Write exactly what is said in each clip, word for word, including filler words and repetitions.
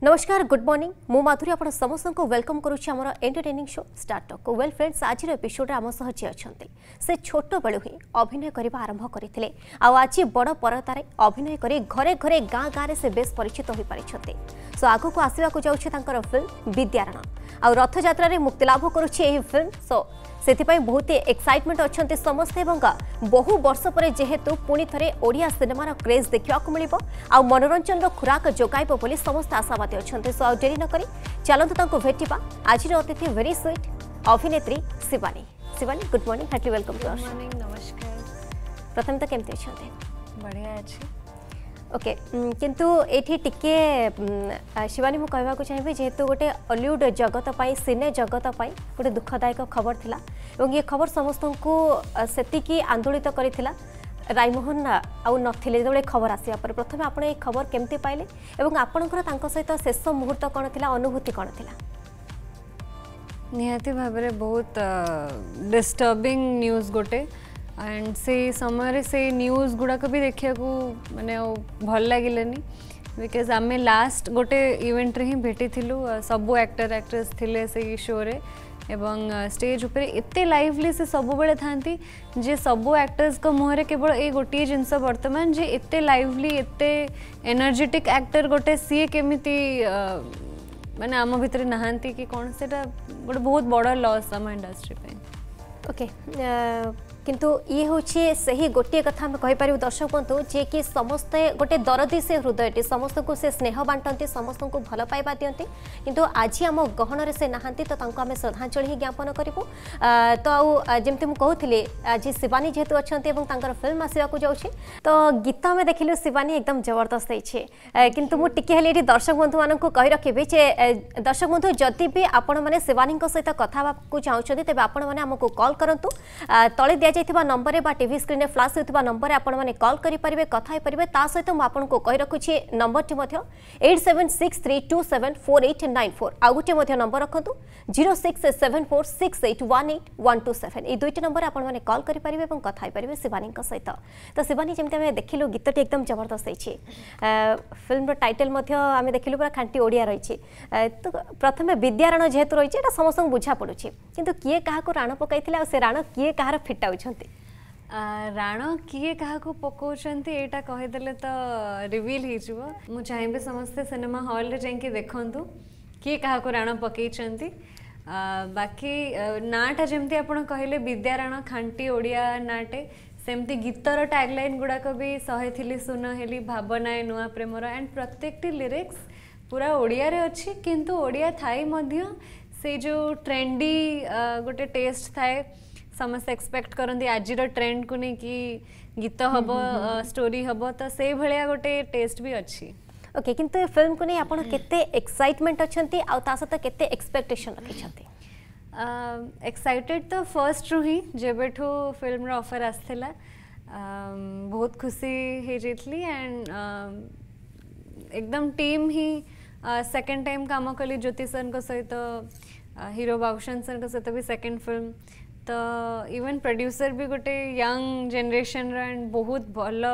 नमस्कार good morning मु माधुरी आपण समस्त को वेलकम करुच्ची आमर entertaining show start talk well friends आज एपिसोड आम सह जी अच्छा से छोट बेलू ही अभिनय करने आरंभ करते आज बड़ परदार अभिनय कर घरे घरे गाँ गाँव से बेस परिचित हो पारि सो आग को आसवाक जाऊँगी फिल्म विद्यारण आ रथ यात्रा मुक्तिलाभ करुच्ची फिल्म सो से बहुत एक्साइटमेंट अच्छा समस्ते बहु वर्ष पर जेहेतु पुणी थे ओडिया सिनेमार क्रेज देखा मिल मनोरंजन खुराक जोगाइब बोली समस्त आशावादी अच्छा सो आ डेरी नक चलतु भेटा आज अतिथि वेरी स्वीट अभिनेत्री Shivani Shivani good morning heartily welcome to our morning नमस्कार प्रथम तो केमती अच्छा बढ़िया अच्छी ओके किंतु एठी टिके शिवानी मु कहवा को चाहिए जेहेतु गोटे हॉलीवुड जगत पाई सिने जगत पाई गोटे दुखदायक खबर थिला एवं ये खबर समस्त को सेतिकी आंदोलित करिथिला रायमोहन आउ नथिले जब खबर आसिया पर प्रथम आपण ए खबर केमती पाइले एवं आपणकर तांको सहित शेष मुहूर्त कोन थिला अनुभूति कोन थिला निहाती भाबरे बहुत डिस्टर्बिंग न्यूज़ गोटे एंड से समय से न्यूज़ गुड़ाक भी देखा माने भल लगे बिकज आम लास्ट गोटे इवेंट रे ही भेटी थिलु सबू एक्टर एक्ट्रेस थिले से शो रे एवं स्टेज उपरे एते लाइवली से सब बेले थांती जे सबू एक्टर्स को मुहरे केवल ए गोटे जिनस वर्तमान जे एते लाइवली एते एनर्जेटिक एक्टर गोटे सी केमिति माने आम भितर नहांती कि कौन से गोटे बहुत बड़ लॉस आम इंडस्ट्री पे ओके किंतु ये हूँ से गोटे कथा आम कहीपर दर्शक बंधु जे कि समस्ते गोटे दरदी से हृदय समस्त को से स्नेह बांटती समस्त को भल पाइबा दिखती किंतु आज आम गहन से नहांती तो आम श्रद्धांजलि ही ज्ञापन करूँ तो आमती मुझे कहती आज शिवानी जेहेतु अच्छा फिल्म आसवाक जाऊँगी तो गीत आम देखिलु शिवानी एकदम जबरदस्त है किंतु मुझे टिके दर्शक बंधु मान कही रखी जे दर्शक बंधु जदि भी आपण मैंने शिवानी सहित कथा चाहते तेज आपण मैंने आमको कॉल करूँ तले दि जाइथिबा नंबर बा टीवी स्क्रीन रे फ्लैश होतिबा नंबर आपण माने कॉल करि परिबे कथा परिबे ता सहित मु आपन को कहि रखुछि नंबर टी मध्य eight seven six three two seven four eight nine four आ गुटे मध्य नंबर रखंतु zero six seven four six eight one eight one two seven ए दुईटी नंबर आपण माने कॉल करि परिबे एवं कथा परिबे शिवानी का सहित तो शिवानी जेमते हम देखिलु गीतटी एकदम जबरदस्त है फिल्म रो टाइटल मध्य हम देखिलु पूरा खांटी ओडिया रहिछि तो प्रथमे विद्यारण जेहेतु रहिछि एटा समस्त बुझा पडुछि किंतु किए काहा को राण पकाइथिला आ से राण किए काहार फिटाउछंती राण किए क्या पकाउछंती एटा कहीदेले तो रिवील हो मु चाहिए समस्ते सिनेमा हॉल रे जाके देखंतु किए क्या राण पकईचंती बाकी नाटा जमती आपण कहले विद्याराण खांटी ओडिया नाटे सेमती गीतर टैगलाइन गुड़ाक भी सहे थिली सुन हेली भावना नुआ प्रेमर एंड प्रत्येकटी लिरिक्स पूरा ओडिया रे अच्छी किंतु ओडिया थाई मध्य से जो ट्रेंडी गोटे टेस्ट थाए समस्त एक्सपेक्ट करती आज ट्रेंड को नहीं कि गीत हम स्टोरी हम तो से भाया गोटे टेस्ट भी अच्छी ओके किंतु फिल्म को नहीं आपण केते एक्साइटमेंट अच्छंती आ ता सहित केते एक्सपेक्टेशन रखिछंती एक्साइटेड तो फर्स्ट रु ही जेबेठू फिल्म रो ऑफर आसथिला बहुत खुशी हे जेतली एंड एकदम टीम ही सेकंड टाइम काम कली ज्योति सर को सहित हीरो बाबूशन सर को सहित भी सेकंड फिल्म तो इवन प्रोड्यूसर भी गोटे यंग जनरेशन एंड बहुत भल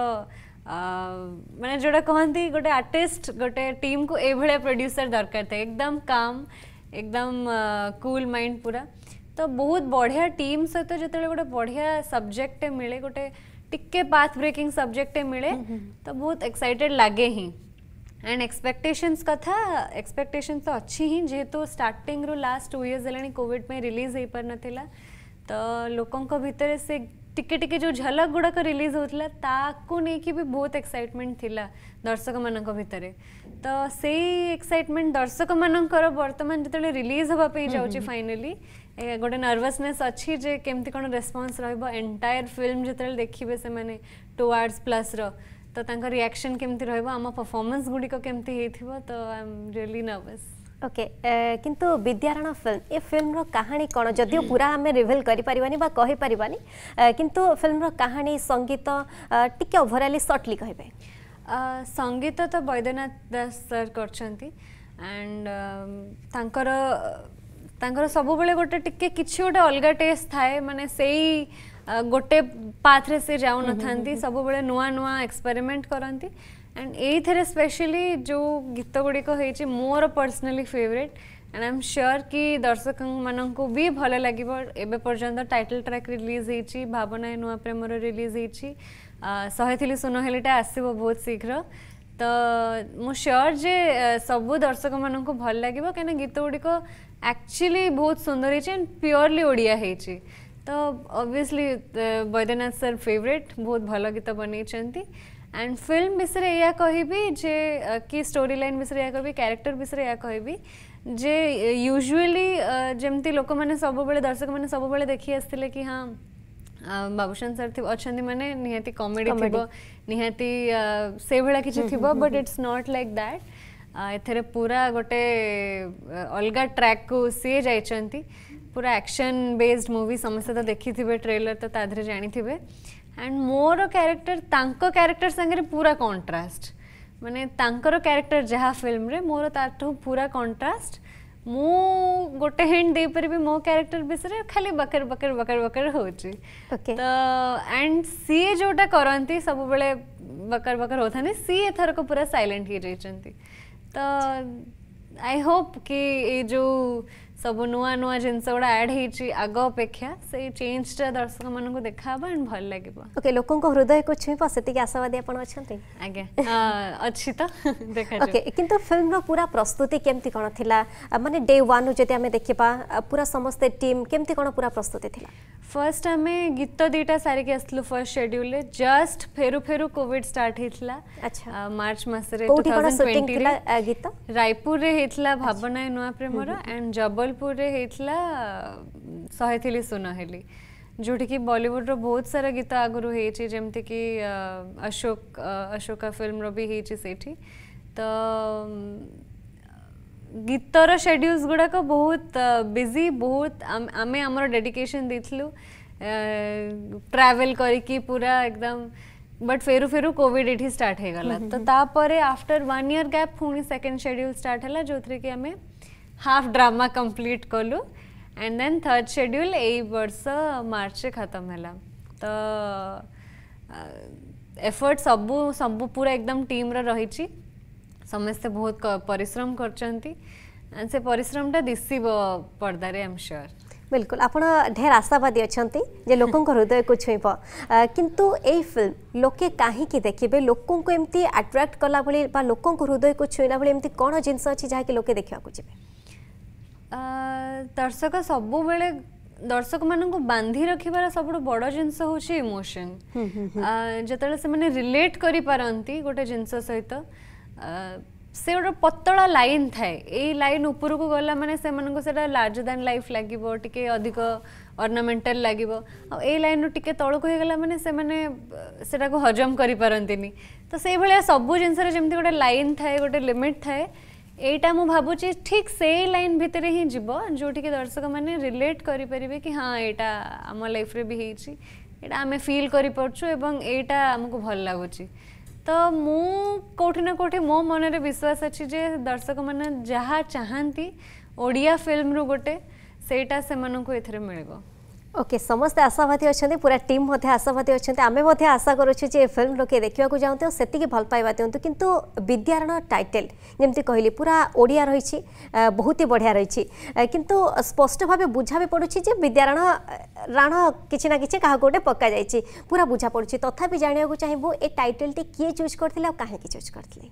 माने जोड़ा कहती गोटे आर्टिस्ट गोटे टीम को ए भलिया प्रोड्यूसर दरकार थे एकदम काम एकदम कूल माइंड पूरा तो बहुत बढ़िया टीम सहित जो गोटे बढ़िया सब्जेक्ट मिले गोटे टिके पाथ ब्रेकिंग सब्जेक्ट मिले तो बहुत एक्साइटेड लगे ही एंड एक्सपेक्टेशंस कथा एक्सपेक्टेशंस तो अच्छी ही जेहेतु स्टार्टिंग रू लास्ट टू इयर्स है कोविड में रिलीज हो पार नाला तो लोकों भितर से टिके टिके जो झलक गुड़ाक रिलीज होता ताकू नहीं भी बहुत एक्साइटमेंट थिला दर्शक मान भितर तो से एक्साइटमेंट दर्शक मानकर बर्तमान जो रिलीज होगापी जाऊँगी फाइनाली गोटे नर्वसनेस अच्छी जे केमती कौन रेस्पॉन्स रहिबो एंटायर फिल्म जो देखिए से माने टू आवर्स प्लस रो तो तांका रिएक्शन केमती रहिबो आम परफॉर्मेंस गुड़िक केमती हेथिबो तो I am really nervous okay okay, किंतु विद्यारण फिल्म ए फिल्म रो कहानी कौन जदियो पूरा आम रिवील करि परिबानी बा कहि परिबानी किंतु फिल्म रो कहानी संगीत टिके ओवरऑली शॉर्टली कहबे संगीत तो बैद्यनाथ दास सर करछंती एंड तांकर तांकर सब बेले गोटे टिके किछि गोटे अलगा टेस्ट थाए माने सेही गोटे पाथ रे से जाउ न थांती सब बेले नुआ नुआ एक्सपेरिमेंट करंती एंड ये स्पेशली जो गीत गुड़िक होती मोर personally favourite and I am sure कि दर्शक मानक भी भल लगे। एबे पर्यंत टाइटल ट्रैक रिलीज होती भावना नुआ प्रेमर रिलीज होती सहे थी सुनहेलीटा आसो बहुत शीघ्र। तो मु श्योर जे सबू दर्शक मानक भल लगे कहीं गीत गुड़िक एक्चुअली बहुत सुंदर है एंड प्योरली ओडिया है। तो ऑब्वियसली बैद्यनाथ सर फेवरेट बहुत भल गीत बन एंड फिल्म विषय या कहबी जे कि स्टोरी लाइन विषय या कहबी कैरेक्टर विषय या कहबी जे यूजुअली जमती लोक मैंने सब बेले दर्शक मैंने सब बेले देखी आसते कि हाँ बाबूशान सर थी अच्छा माने निहाती कॉमेडी थी निहाती से भाया किसी थी but it's not like that एथेरे पूरा गोटे अलगा ट्रैक को सी जाइछंती पूरा एक्शन बेस्ड मूवी समस्त तो देखी थे ट्रेलर तो ताधरे जानी थे एंड मोर कैरेक्टर तांको कैरेक्टर संगे पूरा कॉन्ट्रास्ट माने तांकर कैरेक्टर जहाँ फिल्म रे मोर ताठू पूरा कॉन्ट्रास्ट मु गोटे हिंट दे परिबी मो कैरेक्टर विषय खाली बकर बकर बकर बकर होची okay. तो एंड सी जोटा करंती सब बेले बकर बकर होता नहीं सी एथर को पूरा साइलेंट ही जाइछंती। तो आई होप कि ये जो सब नुआ नुआ जिनस गुड़ा ऐड होती आग अपेक्षा से चेंजटा दर्शक मानक देखा एंड भल लगे। ओके लोकों को हृदय को छुईप से आशावादी आपण अच्छे आज्ञा अच्छी तो देखा ओके किंतु फिल्म रो पूरा प्रस्तुति केमती कोन थिला माने डे वन जदि हमें देखिबा पूरा समस्त टीम केमती कोन पूरा प्रस्तुति थिला। फर्स्ट आमे गीत दीटा सारिक आसलु फर्स्ट शेड्यूल जस्ट फेरु फेरु कोविड स्टार्ट हेतला। अच्छा मार्च मासरे दो हज़ार बीस रे गीत रायपुर रे हेतला भावना नुआ प्रेमर एंड जबलपुर रे हेतला सहे थिली सुनहेली जोठी कि बॉलीवुड रो बहुत सारा गीत आगुरु हेची जेमति कि अशोक अशोका फिल्म रो भी हेची सेठी। तो गीतर शेड्यूल्स गुड़ाक बहुत बिजी बहुत आमे आमर डेडिकेशन देथिलु ट्रैवल करिकी पूरा एकदम बट फेरु फेरु कोविड एठी स्टार्ट हे गला। तो तापरे आफ्टर वन ईयर गैप पुणी सेकंड शेड्यूल स्टार्ट हला जोथरे कि आमे हाफ ड्रामा कंप्लीट कलु एंड देन थर्ड शेड्यूल एई वर्ष मार्च रे खत्म हला। तो एफर्ट सबु सबु पूरा एकदम टीम रा रहिची समस्ते बहुत परिश्रम करचंती एंड से परिश्रमटा दिसिब पर्दा रे आई एम श्योर। बिल्कुल आपण ढेर आशावादी अच्छंती जे लोकों को हृदय को छुईप किंतु एई फिल्म लोके काहे की देखिबे लोकों को एमती अट्रैक्ट कला भली बा लोकों को हृदय को छुईना भली एमती कोन जिंस अछि जहा कि लोके देखिया को जिबे दर्शक सबु बेले दर्शक मानक बांधी रखिबार सब बड़ जिनस होची इमोशन जतले से माने रिलेट करि पारंती गोटे जिनस सहित से गोटे पतला लाइन थाए ए लाइन ऊपर को गला माने से मानक सेटा लार्जर दैन लाइफ लागिबो टिके अधिक ऑर्नामेंटल लागिबो आ ए लाइन रो टिके तळको हे गला माने से माने सेटा को हजम करि पारंतीनी। तो से भलिया सब जिनस रे जेमति गोटे लाइन थाए गोटे लिमिट थाए एटा मु भाबुची ठीक से लाइन भितर ही जीवो जोठी के दर्शक माने रिलेट करि परिबे कि हां एटा हम लाइफ रे भी हेची एटा हमें फील करि परछु एवं एटा हमको भल लागुची। तो मु कोठी ना कोठी मो मन रे विश्वास अछि जे दर्शक माने जहा चाहंती ओडिया फिल्म रो गोटे सेटा से मन को एथरे मिलबो। ओके समस्त आशावादी अच्छा पूरा टीम मध्य आशावादी अच्छा आमे मध्य आशा करुछु जे फिल्म लोके देखिया को जाउते और सेति के भल पाइबा दियंतु किंतु विद्यारण टाइटल जेमति कहली पूरा ओडिया रहिछि बहुत ही बढ़िया रहिछि किंतु स्पष्ट भाबे बुझा भी पडुछि जे विद्यारण राण किछि ना किछि काहा कोटे पक्का जाइछि पूरा बुझा पडुछि तथापि जानिया को चाहिबो ए टाइटल टी किए चूज करथिला काहे की चूज करथिले।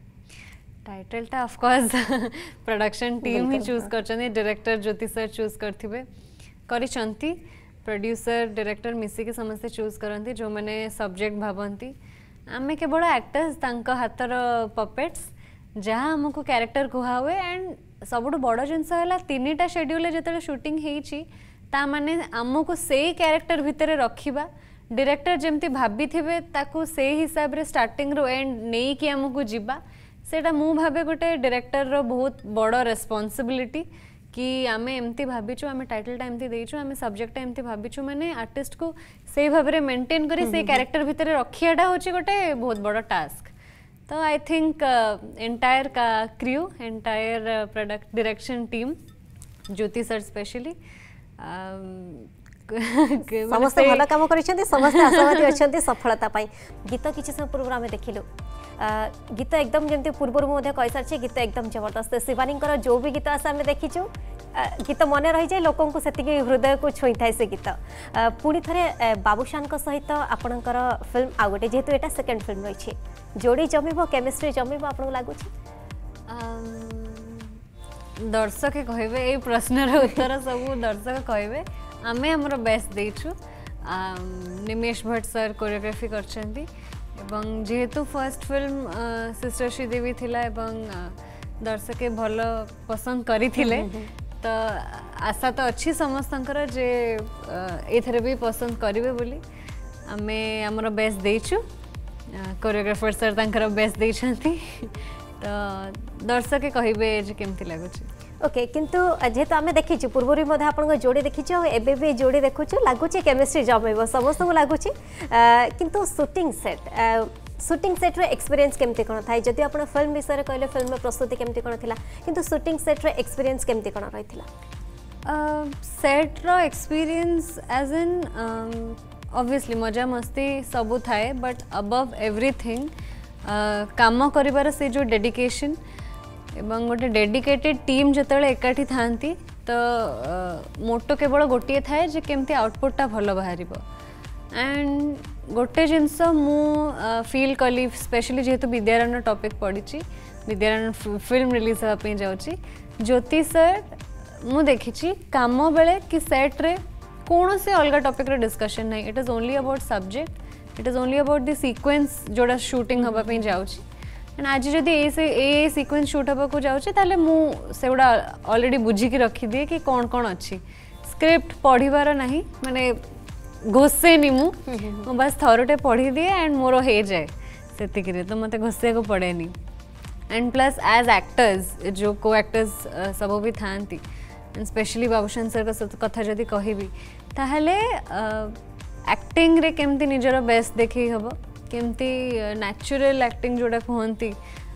टाइटल टा ऑफ कोर्स प्रोडक्शन टीम ही चूज करछने डायरेक्टर ज्योति सर चूज करथिबे करिसंती प्रोड्यूसर डायरेक्टर मिसी के समस्त चूज करंती जो माने सब्जेक्ट भावंती आमे केवल एक्टर्स तांको हातर पपेट्स जहाँ हमको कैरेक्टर कुहा हुए एंड सबुठ बड़ जिनस है तीन शेड्यूल जो शूटिंग होती ता माने आमको से कैरेक्टर भितर रखा डायरेक्टर जमती भाभी थे ताकू से हिसाब रे स्टार्टिंग रो एंड नहीं कि आमको जीवा सेटा मु भावे गोटे डायरेक्टर रो बहुत बड़ रेस्पॉन्सिबिलिटी कि आम एमती भाविचु आम टाइटलटा एमती देइछु आम सब्जेक्टटा एमती भाविचु माने आर्टिस्ट को से भाव में मेंटेन करी से कैरेक्टर भितर रखियाटा होची गोटे बहुत बड़ टास्क। तो आई थिंक एंटायर का crew entire product direction team Jyoti sir specially समस्त भल काम कर समस्त आशावादी अच्छा सफलता गीत किसी समय पूर्व आम देखिलु गीत एकदम जमी पूर्व कही सारी गीत एकदम जबरदस्त शिवानी जो भी गीत आसे आम देखीचु गीत मन रही जाए लोक से हृदय को छुई थाए से गीत पुणी थे बाबूशान सहित आपणकर फिल्म आउ गोटे जेहेतु यहाँ सेकेंड फिल्म रही जोड़ी जमीब केमिस्ट्री जमीब आपको लगुच दर्शक कहे ये प्रश्नर उत्तर सब दर्शक कहे आमे हमर बेस्ट देछु निमेश भट्ट सर कोरियोग्राफी करछंती एवं जेहेतु फर्स्ट फिल्म सिस्टर श्रीदेवी थिला एवं दर्शक भल पसंद करिथिले तो आशा तो अच्छी समस्तंकर जे एथरे भी पसंद करिवे बोली आमे हमर बेस्ट देछु कोरियोग्राफर सर तांकर बेस्ट देछंती तो दर्शक कहिबे जे केमति लागुची ओके किंतु जेहेतु आम देखी पूर्व भी आप जोड़ी देखीचु एबे भी जोड़ी देखुचु लगुच केमिस्ट्री जमेब समस्त लगुच किंतु शूटिंग सेट शूटिंग सेट रो एक्सपीरियंस केमती कौन था जदि आप फिल्म विषय कहले फिल्म में प्रस्तुति केमती कौन थिला किंतु शूटिंग सेट रो एक्सपीरियंस केमती कौन रही सेट रो एक्सपीरियंस एज इन ऑब्वियसली मजा मस्ती सबू थाए बट अबव एवरीथिंग काम करिवार से जो डेडिकेशन एवं गोटे डेडिकेटेड टीम जिते एकाठी था तो मोटो केवल गोटे थाए जे केमती आउटपुटा भल बाहर एंड गोटे जिनस मु फील कली स्पेशली जेहेतु विद्यारण्य टॉपिक पड़ी विद्यारण्य फिल्म रिलीज होगापी जाऊँगी ज्योति सर मु देखी काम बेले कि सेट रे कौन से अलग टॉपिक रे डिस्कशन नहीं it is only about subject it is only about the sequence जोड़ा शूटिंग होगापी जाऊँगी एंड आज जब ये सीक्वेंस शूट हाँ को जाऊँगी मुझे अलरेडी बुझिकी रखीदिए कि कौन कौन अच्छी स्क्रिप्ट पढ़वार ना माने घोषेनी मु बस थरटे पढ़ी दिए एंड मोर हो जाए से तो मत घोषिया को पड़ेनी एंड प्लस एज एक्टर्स जो को एक्टर्स सब भी था एंड स्पेशली बाबूशान सर कथा जदि कहि ताहले एक्टिंग रे केमती निजर बेस्ट देखी हम केमती नेचुरल एक्टिंग जोड़ा कहती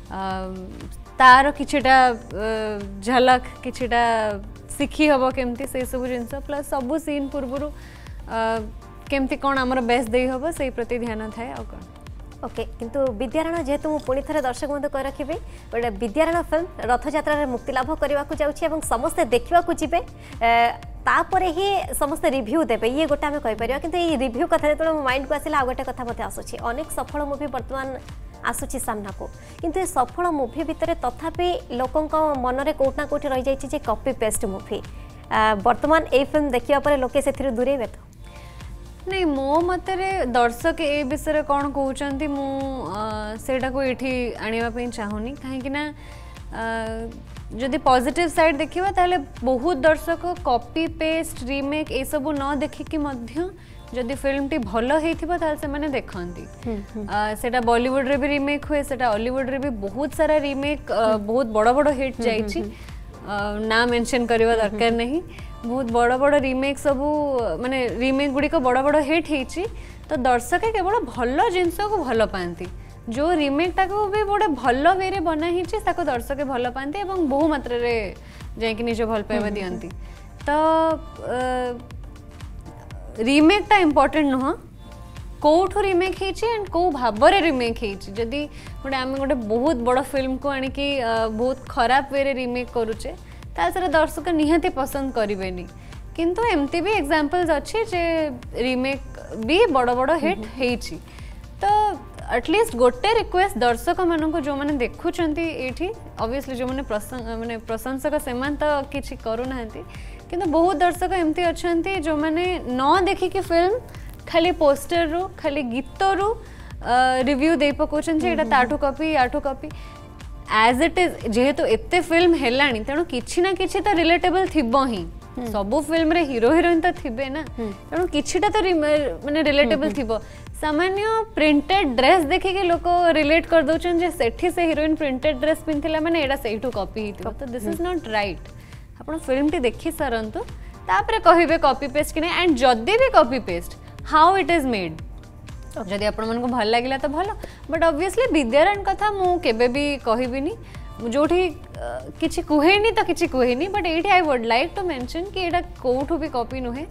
तार किछिटा झलक किछिटा शिखी हम केमती से सब जिनस प्लस सबू सीन पूर्व केमती कौन आमर बेस्ट दे हम से प्रति ध्यान थाए आ कौन ओके किंतु विद्यारण जेहेतु मुझे पुणी थे दर्शक बंधु कह रखी गोटे विद्यारण फिल्म रथयात्रा मुक्तिलाभ करने को समस्ते देखा जी तापर ही समस्ते रिव्यू देवे ये गोटे आम कहीपर कि ये रिव्यू कथा जो माइंड को आसला गोटे कथा मत आसूँ अनेक सफल मुवी बर्तमान आसूची सामना को किंतु सफल मुवी भितर तथापि लोकों मनरे कोटना कोठी रही जाइए कॉपी पेस्ट मुवी बर्तमान ये फिल्म देखा पर लोके से दूरेबे तो नहीं मो मतरे दर्शक ए विषय कौन कहते मुझा को ये आने चाहूनी कहीं जदि पॉजिटिव साइड देखा ताले बहुत दर्शक कॉपी पेस्ट रीमेक ये सब न देखिकी जदि फिल्म टी भल होता से मैंने देखती सेटा बॉलीवुड रे भी रीमेक हुए सेटा हॉलीवुड रे भी बहुत सारा रीमेक बहुत बड़ बड़ हिट जाइए ना मेंशन करवा दरकार नहीं बहुत बड़ बड़ रीमेक सब माने रीमेक गुड़ी को बड़ बड़ हिट होती तो दर्शक केवल भल जिनस को भल पाती जो रीमेक टाको भी गोटे भल वे रे बना ही दर्शक भल पाती और बहु मात्रा रे जाकि निज भल पाइबा दियंती तो रीमेक टा इम्पोर्टेंट नुह कौठू रीमेक एंड कौ भाव रीमेक जदि गोटे आम गोटे बहुत बड़ फिल्म को आणिकी बहुत खराब वे रे रीमेक करुचे तासरे दर्शक निहाती पसंद करें किंतु एमती भी एग्जांपल्स अच्छे जे रीमेक भी बड़ बड़ हिट होती तो एटलिस्ट गोटे रिक्वेस्ट दर्शक मानक जो मैंने देखुंट ये ऑब्वियसली जो मैंने माने प्रशंसक से तो किसी करूना किंतु बहुत दर्शक एमती अच्छा जो मैंने न देखिकी फिल्म खाली पोस्टर रू खाली गीत रू रिव्यू दे पकाउछन जे एटा ताठू कॉपी आठू कॉपी एज इट इज जेहेतु एते फिल्म हेलानी तेणु किछि ना किछि तो रिलेटेबल थिबो ही सबु फिल्म रे हीरो हीरोइन तो थिबे ना तेणु किछिटा तो माने रिलेटेबल थिबो सामान्य प्रिंटेड ड्रेस देखि के लोक रिलेट कर दउछन जे सेठी से हीरोइन प्रिंटेड ड्रेस पिनथिला माने एडा सेठू कॉपी हिथिबो तो दिस इज नॉट राइट आपण फिल्म टी देखि सरंतु तापरे कहिबे कॉपी पेस्ट कि एंड जदी भी copy paste how it is made जदि आपण मन को भल लागिला तो भल बट ऑब्वियसली विद्यारण कथा मु केबे भी कहबिनी जोठी किछि कुहेनी तो किछि कुहेनी बट एठी I would like to mention कि एटा कोठू भी कॉपी नुहे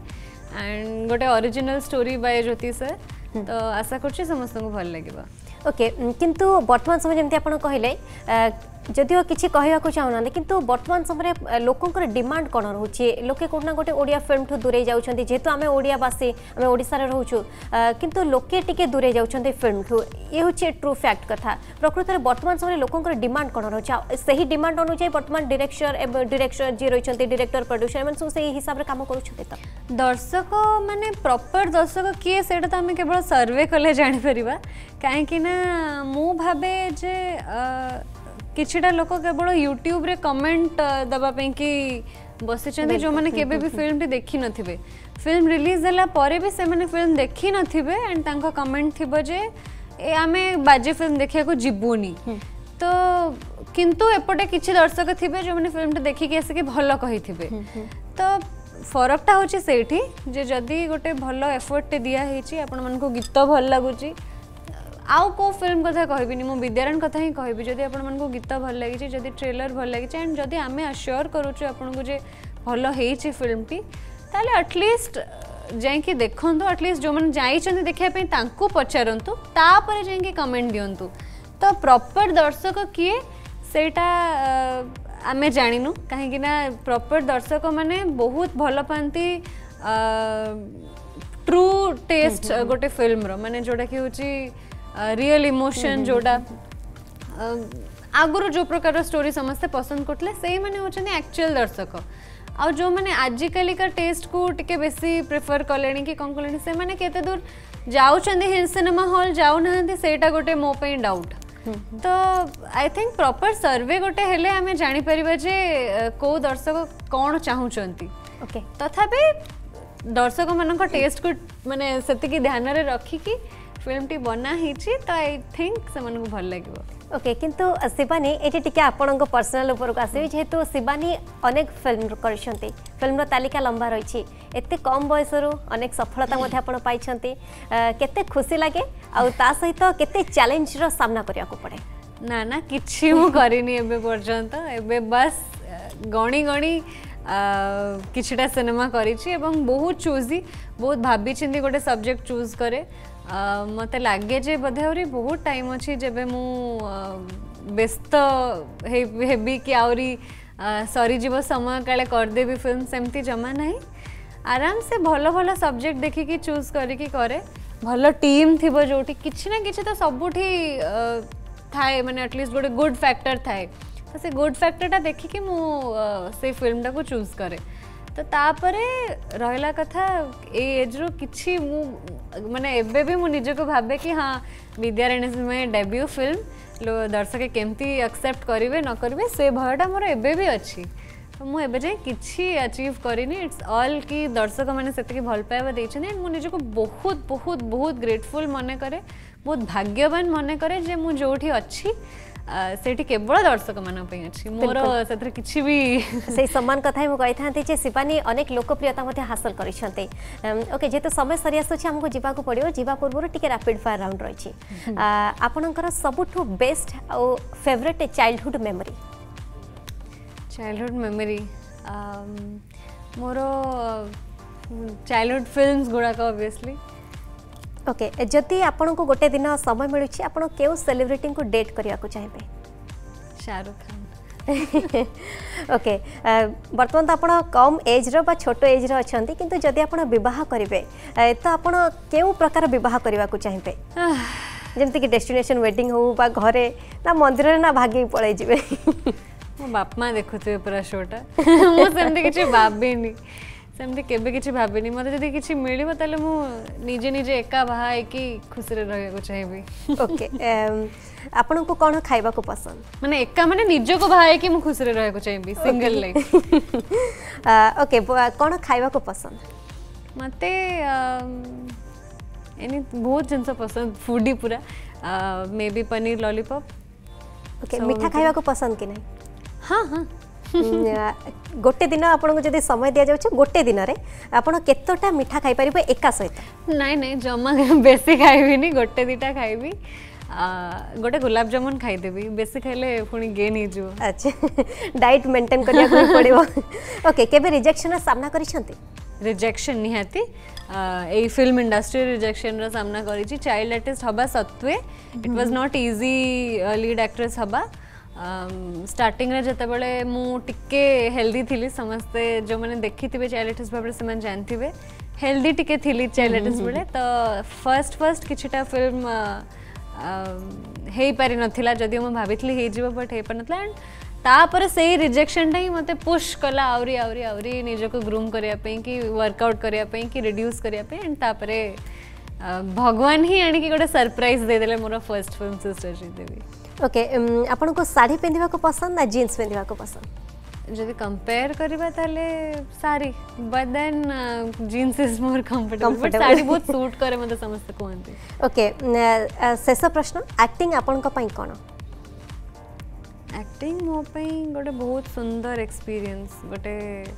एंड गोटे original story by Jyoti sir तो आशा कर समस्त को भल लगे ओके किंतु वर्तमान समय जमी आप कहले जदिओ किसी कहवाक चाहूना किंतु वर्तमान समय लोकंर डिमांड कौन रोचे लोके कोना गोटे ओडिया फिल्म ठू दूरे जाउछंती जेहेतु आमे ओडियावासी आमे ओडिसा रे रहउछु किंतु लोके टिके दूरे जाउछंती फिल्म ठू ये होचे ट्रू फैक्ट कथा प्रकृत में वर्तमान समय लोकंर डिमांड कौन रोचे सही डिमांड अनुसार वर्तमान डायरेक्टर डायरेक्टर जी रही डायरेक्टर प्रोड्यूसर एमन सब सही हिसाब रे काम करूछंती त दर्शक माने प्रॉपर दर्शक किए सेटा तो आमे केवल सर्वे कले जानि परिबा काहे कि ना मु भाबे जे किछिटा लोक केवल यूट्यूब रे कमेंट दबा पे कि बसिचंती जो माने केबे भी फिल्म टी देखि नथिबे फिल्म रिलीज होला परे भी से माने फिल्म देखि नथिबे एंड तांको कमेंट थिबो जे ए आमे बाजे फिल्म देखिया को जिबुनी तो किंतु एपटे किछि दर्शक थिबे जो माने फिल्म टी देखि के आसे भलो कहि थिबे तो फरकटा होची सेठी जे जदी गोटे भलो एफर्ट टे दिया हेची आपण मन को गीत भल लागुची आउ को फिल्म कथा कहबिनी मो विद्यारण कथा ही कहबी जदि आपण मन को गीत भल लागी जदि ट्रेलर भल लागी एंड जदि आमे अश्योर करूछु आपण को जे भलो हेची फिल्म टी ताले एटलीस्ट जाई कि देखंतु एटलीस्ट जो मन जाई चंदी देखिया पे तांको पचारंतु तापर जाई कि कमेंट दियंतु तो प्रॉपर दर्शक किए सेटा आमे जानिनु काहे कि ना प्रॉपर दर्शक माने बहुत भलो पांती ट्रू टेस्ट गोटे फिल्म रो माने जोडा कि होची रियल इमोशन जोड़ा आगुरु जो प्रकार स्टोरी समस्ते पसंद करते से मैंने होचने एक्चुअल दर्शक आ जो मैंने आजिकल का टेस्ट को टिके बेसी प्रेफर कले कि कौन कले से मैंने केते दूर जाउछंदी हिंद सिनेमा हॉल जाउ नहंती सेटा गोटे मो पे डाउट तो आई थिंक प्रॉपर सर्वे गोटे हेले आमे जानि परिबा जे को दर्शक कौन चाहूचंती ओके तथापि दर्शक मानक टेस्ट को माने सेति की ध्यान रे रखी कि फिल्म टी बना हिची तो आई थिंक से मन को भल लागिवो ओके किंतु शिवानी एटी टिके आपन को पर्सनल ऊपर को आसी जेहेतु शिवानी अनेक फिल्म करछंती फिल्म तालिका लंबा रही एते कम बयस रु अनेक सफलता मध्ये आपण पाइछंती केते खुशी लागे आ ता सहित केते चैलेंज रो सामना करिया को पड़े ना ना किछि मु करिनी एबे पर्यंत एबे बस गणी गणी किछिटा सिनेमा करिछि एवं बहुत चूजी बहुत भाबी चिंदी गोटे सब्जेक्ट चूज करे मत लगे जे बधे बहुत टाइम अच्छी जब मु व्यस्त हेबी कि आउरी सरीजीव समय काले करदेवी फिल्म सेमती जमा ना आराम से भल भल सब्जेक्ट देखिकी चूज करिकी करे भल टीम थी जोटी किछि ना किछि तो सबुठी थाए माने एटलीस्ट गोटे गुड फैक्टर थाए तो से गुड फैक्टरटा देखिकी मु से फिल्मटा को चूज करे तो तापरे रहला कथा ए एज रो किछि मु माने एबे भी मु निजे को भाबे कि हाँ विद्यारण्य में डेब्यू फिल्म लो दर्शक केमती एक्सेप्ट करिवे न करिवे से भयटा मोर एबे भी अछि तो मु एबे जे किछि अचीव करिनी इट्स ऑल कि दर्शक माने सेति भल पाइबा दैछन मु निजे को बहुत बहुत बहुत ग्रेटफुल मने करे बहुत भाग्यवान मने करे जे मु जोठी अछि सेठी केवल दर्शक मान अच्छी मोर से किसी भी से सम्मान कथा मुझे कही था शिवानी अनेक लोकप्रियता हासिल कर ओके जेहेतु समय सरी आसूँ आमको जावाक पड़ो जा पूर्व टी रैपिड फायर राउंड रही आपणकर सबुठ बेस्ट आउ favourite childhood memory childhood memory मोर चाइल्डहुड फिल्म्स गुड़ाक ऑब्वियसली ओके okay, जदि आपन को गोटे दिन समय मिलूँ आपन केउ सेलिब्रिटी को डेट करिया को चाहिए शाहरुख खान ओके बर्तमान तो आपन कम एज रो बा छोट एज रो अछंती किंतु जदि आपन विवाह करिवे तो आपन केउ प्रकार विवाह करिवा को चाहिए जेमति कि डेस्टिनेशन वेडिंग हो बा घरे ना मंदिर रे ना भागी पळै जिवे मो बाप मां देखुथे पूरा शोटा मो सेमति किछि भाबिनी सेमती केबे किछि भाबिनी मते जदि किछि मिलिबो ताले मु निजे निजे एका बाहा कि खुशी रे रहय को चाहिबी ओके आपन को कोन खाइबा को पसंद माने एका माने निजे को बाहा कि मु खुशी रे रहय को चाहिबी सिंगल लाइफ ओके कोन खाइबा को पसंद मते एनी बहुत जिंस पसंद फूडी पूरा maybe paneer lollipop okay मीठा खाइबा को पसंद कि नहीं हां हां गोटे दिन आपन जदि समय दिया जाउछ गोटे दिन रे आपन केतोटा मीठा खाइ परिबे एका सहित नहीं नहीं जमा बेसी खाइबिनी गोटे दिटा खाइबी गोटे गुलाब जामुन खाई देबी बेसी खाइले पुनी गेन ही जो अच्छा डाइट मेंटेन करिया को पड़िबो ओके केबे रिजेक्शन सामना करिसंती रिजेक्शन निहाती ए फिल्म इंडस्ट्री रिजेक्शन रा सामना करी चाइल्ड आर्टिस्ट हबा सत्वे it was not easy lead actress हबा स्टार्टिंग रे जते बेले मु टिके हेल्दी थिली समस्ते जो माने देखि थिबे चाइल्ड आर्टिस्ट भाबरे से मन जानथिबे हेल्दी टिके थिली चाइल्ड आर्टिस्ट बेले तो फर्स्ट फर्स्ट किछटा फिल्म हे पारि नथिला जदि हम भाबितली हे जीव बट हे पर नथला एंड तापर से रिजेक्शन टाइम मते पुश कला आवरी आवरी आवरी निज को ग्रूम करिया पे कि वर्कआउट करिया पे कि रिड्यूस करिया पे एंड तापरे भगवान ही आनी कि गोटे सरप्राइज दे देले मोर first film sister Sridevi okay आपन को साड़ी पेंदिबा को पसंद ना जीन्स पेंदिबा को पसंद जदि कंपेयर करबा ताले sari but then jeans is more comfortable but sari बहुत सूट करे मते समस्त कोहंती ओके शेष प्रश्न एक्टिंग आपन को पई कोन एक्टिंग मो पई गोटे बहुत सुंदर एक्सपीरियंस गोटे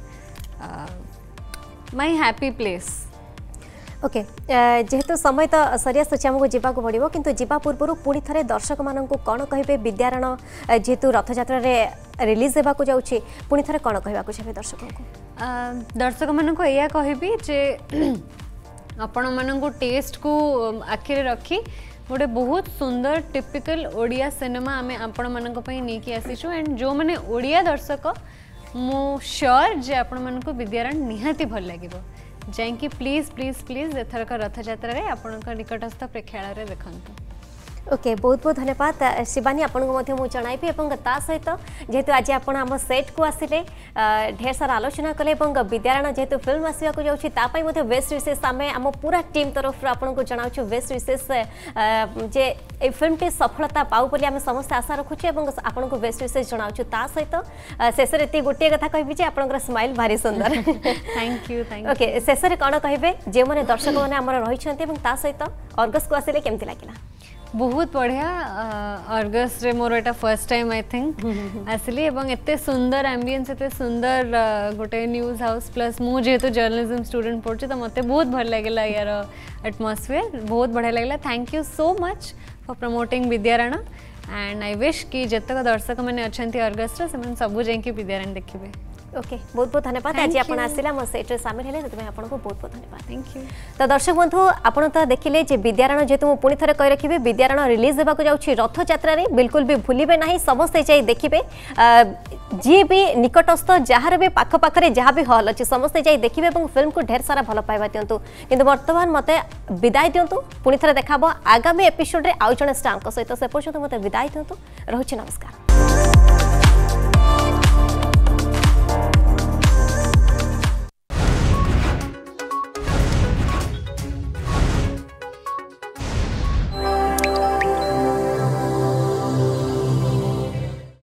माय हैप्पी प्लेस ओके जेहेतु समय तो सरिया सोची आमको जीवा को पड़ो किंतु जीवा पूर्व पुणी थे दर्शक मान कौन कहे विद्यारण जेहेतु रथयात्रा रिलीज होगा जाऊँगी पुणी थे कौन कहवाक चाहिए दर्शक को दर्शक मान या कहबी जे आपण मान टेस्ट को आखिरे रखी गोटे बहुत सुंदर टिपिकल ओडिया सिनेमा आम आपण मान नहीं आसीचु एंड जो मैंने ओडिया दर्शक मु श्योर जे आपण मान विद्यारण निहाती भल लगे जाइए प्लीज प्लीज प्लीज एथरक रथयात्रा रे आपण निकटस्थ प्रेक्षालय रे देखंतु ओके बहुत बहुत धन्यवाद शिवानी आपन को मध्य मु जणाइबी एवं ता सहित जेहेतु आज आपण हम सेट को आसिले ढेर सारा आलोचना कले एवं विद्यारण जेहेतु फिल्म आसिया को जाउछि ता पई मध्य बेस्ट विशेष आमे हम पूरा टीम तरफ आपन को जणाउछु बेस्ट विशेष जे ए फिल्म टी सफलता पाउ बोली आमे समस्त आशा रखुछु एवं आपन को बेस्ट विशेष जणाउछु ता सहित शेष रे ती गोटे कथा कहबी जे आपन स्माइल भारी सुंदर thank you thank you okay शेष रे कोन कहबे जे माने दर्शक माने हमर रहिछन्ते एवं ता सहित अर्गस को आसिले केमति लागिला बहुत बढ़िया अर्गस रे मोर एटा फर्स्ट टाइम आई थिंक आसली एवं एते सुंदर एम्बियंस एते सुंदर गोटे न्यूज हाउस प्लस मु जेहेतु जर्नलिज्म स्टूडेंट पढ़ुछि तो मते बहुत भल लागला यार एटमॉस्फेयर बहुत बढ़िया लागला thank you so much for promoting विद्यारण एंड आई विश कि जतक दर्शक मैंने अच्छा अर्गस से सब जाइए विद्यारण देखिए ओके बहुत बहुत धन्यवाद आज आप आसिला मो सेट रे शामिल हेले से आपन को बहुत बहुत धन्यवाद थैंक यू तो दर्शक बंधु आपन तो देखिले जे विद्यारण जेतु मु पुनी थरे कहि रखिबे विद्यारण रिलीज हेबा को जाउछि रथ यात्रा रे बिल्कुल भी भूलिबे नाही समस्त जाई देखिबे जी भी निकटस्थ जहार भी पाख पाखरे जहाँ भी हॉल अच्छी समस्ते जाई देखिबे एवं फिल्म को ढेर सारा भल पाइबा दियंतु किंतु वर्तमान मते विदाय दियंतु पुनी थरे देखाबो आगामी एपिसोड रे आउ जणे स्टार को सहित से पर्यंत मते विदाय दियंतु रहउछि नमस्कार।